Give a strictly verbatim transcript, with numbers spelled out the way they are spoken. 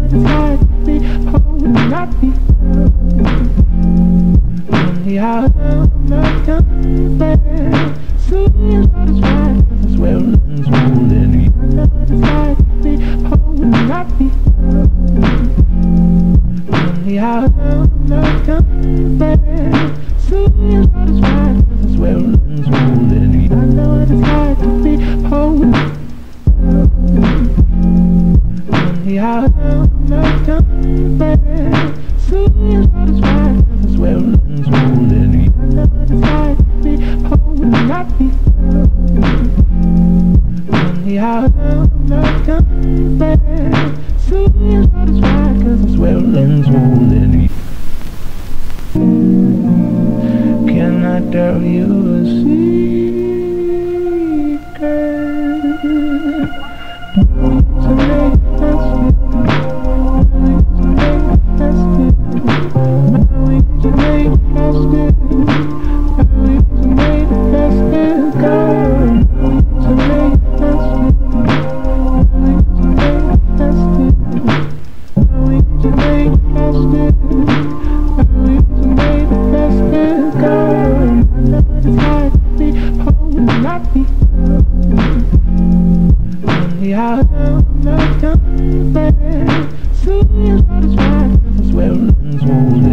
what it's like to be whole and not be only how I'm not coming. Seems satisfied cause it's well and swollen. I know what it's like to be whole and not be only how I'm not coming. Seems satisfied cause it's well and swollen. I know what it's like to be whole. Only how I'm not coming. Seems satisfied cause it's well and swollen. I know what it's like to be whole and not be only how I'm not coming. Seems satisfied cause it's well and swollen. Can I tell you a secret? To make us how I'm not coming back. Seems satisfied cause it's well and swollen.